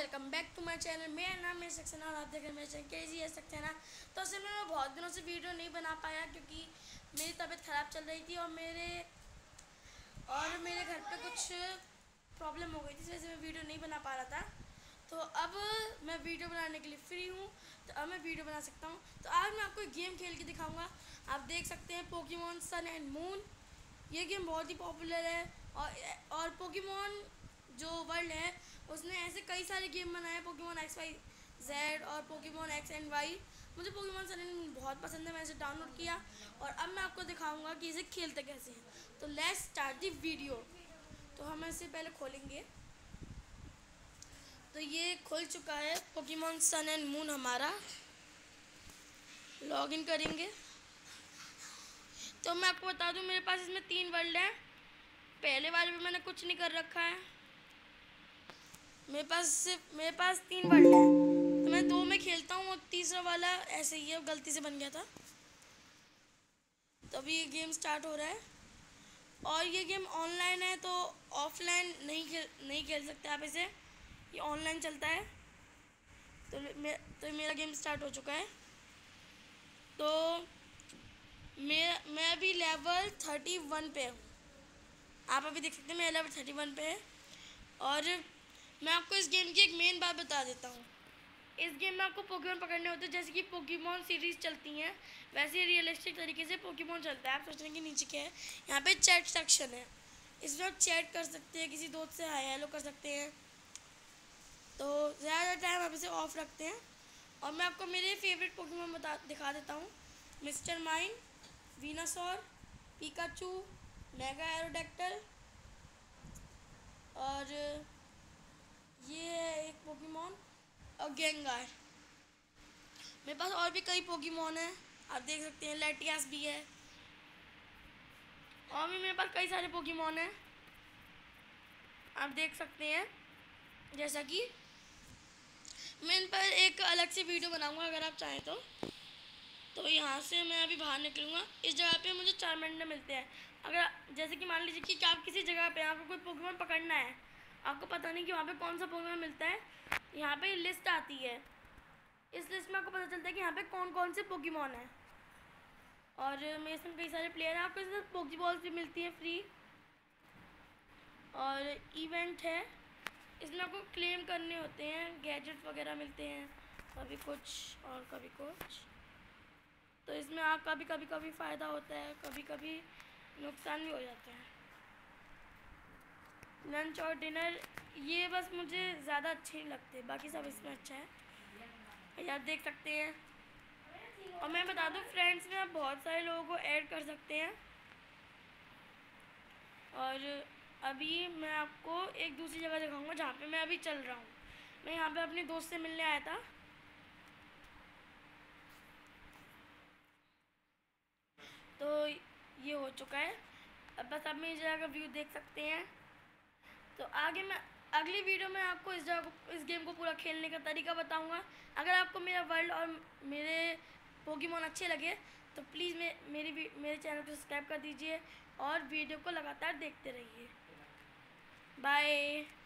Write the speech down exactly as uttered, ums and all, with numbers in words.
Welcome back to my channel. मेरा नाम है सक्सेना और आप देख रहे हैं मेरे चैनल केजी है सक्सेना। तो असल में मैं बहुत दिनों से वीडियो नहीं बना पाया क्योंकि मेरी तबीयत ख़राब चल रही थी और मेरे और मेरे घर पे कुछ प्रॉब्लम हो गई थी, इस वजह से मैं वीडियो नहीं बना पा रहा था। तो अब मैं वीडियो बनाने के लिए फ्री हूँ, तो अब मैं वीडियो बना सकता हूँ। तो आज मैं आपको एक गेम खेल के दिखाऊँगा। आप देख सकते हैं पोकेमॉन सन एंड मून। ये गेम बहुत ही पॉपुलर है और और पोकेमॉन जो वर्ल्ड है उसने ऐसे कई सारे गेम बनाए, पोकेमॉन एक्स वाई जेड और पोकेमॉन एक्स एंड वाई। मुझे पोकेमॉन सन एंड मून बहुत पसंद है, मैंने इसे डाउनलोड किया और अब मैं आपको दिखाऊंगा कि इसे खेलते कैसे हैं। तो लेट्स स्टार्ट दी वीडियो। तो हम इसे पहले खोलेंगे। तो ये खुल चुका है पोकेमॉन सन एंड मून हमारा। लॉगिन करेंगे। तो मैं आपको बता दूं, मेरे पास इसमें तीन वर्ल्ड हैं। पहले वाले में मैंने कुछ नहीं कर रखा है। मेरे पास सिर्फ मेरे पास तीन वर्ल्ड है, तो मैं दो में खेलता हूँ और तीसरा वाला ऐसे ही है, गलती से बन गया था। तो अभी ये गेम स्टार्ट हो रहा है और ये गेम ऑनलाइन है, तो ऑफलाइन नहीं खेल नहीं खेल सकते आप इसे। ये ऑनलाइन चलता है। तो मे, तो मेरा गेम स्टार्ट हो चुका है। तो मैं मैं अभी लेवल थर्टी वन पे हूँ। आप अभी देख सकते हैं मैं लेवल थर्टी वन पे है। और मैं आपको इस गेम की एक मेन बात बता देता हूँ। इस गेम में आपको पोकेमॉन पकड़ने होते हैं, जैसे कि पोकेमॉन सीरीज़ चलती हैं वैसे रियलिस्टिक तरीके से पोकेमॉन चलता है। आप सोच रहे हैं कि नीचे क्या है, यहाँ पे चैट सेक्शन है। इसमें आप चैट कर सकते हैं, किसी दोस्त से हाय हेलो कर सकते हैं। तो ज़्यादा टाइम आप इसे ऑफ रखते हैं। और मैं आपको मेरे फेवरेट पोकेमॉन बता दिखा देता हूँ। Mister mime, Venusaur, Pikachu, mega Aerodactyl और ये है एक पोकेमॉन और गेंगार। मेरे पास और भी कई पोकेमॉन हैं, आप देख सकते हैं। लैटियास भी है और भी मेरे पास कई सारे पोकेमॉन हैं, आप देख सकते हैं। जैसा कि मैं इन पर एक अलग से वीडियो बनाऊंगा अगर आप चाहें तो। तो यहाँ से मैं अभी बाहर निकलूँगा। इस जगह पे मुझे चार मिनट मिलते हैं। अगर जैसे कि मान लीजिए कि, कि आप किसी जगह पे आपको कोई पोकेमॉन पकड़ना है, आपको पता नहीं कि वहाँ पे कौन सा पोकेमॉन मिलता है। यहाँ पे लिस्ट आती है, इस लिस्ट में आपको पता चलता है कि यहाँ पे कौन कौन से पोकेमॉन हैं। और मेरे संग कई सारे प्लेयर हैं। आपको इसमें पोकेबॉल्स भी मिलती हैं फ्री। और इवेंट है, इसमें आपको क्लेम करने होते हैं, गैजेट वगैरह मिलते हैं, कभी कुछ और कभी कुछ। तो इसमें आप कभी कभी कभी फ़ायदा होता है, कभी कभी नुकसान भी हो जाते हैं। लंच और डिनर ये बस मुझे ज़्यादा अच्छे नहीं लगते, बाकी सब इसमें अच्छा है, आप देख सकते हैं। और मैं बता दूं, फ्रेंड्स में आप बहुत सारे लोगों को ऐड कर सकते हैं। और अभी मैं आपको एक दूसरी जगह दिखाऊंगा जहाँ पे मैं अभी चल रहा हूँ। मैं यहाँ पे अपने दोस्त से मिलने आया था। तो ये हो चुका है। अब बस आप मेरी जगह का व्यू देख सकते हैं। तो आगे मैं अगली वीडियो में आपको इस जगह को इस गेम को पूरा खेलने का तरीका बताऊंगा। अगर आपको मेरा वर्ल्ड और मेरे पोकेमॉन अच्छे लगे तो प्लीज़ मे, मेरी मेरे चैनल को सब्सक्राइब कर दीजिए और वीडियो को लगातार देखते रहिए। बाय।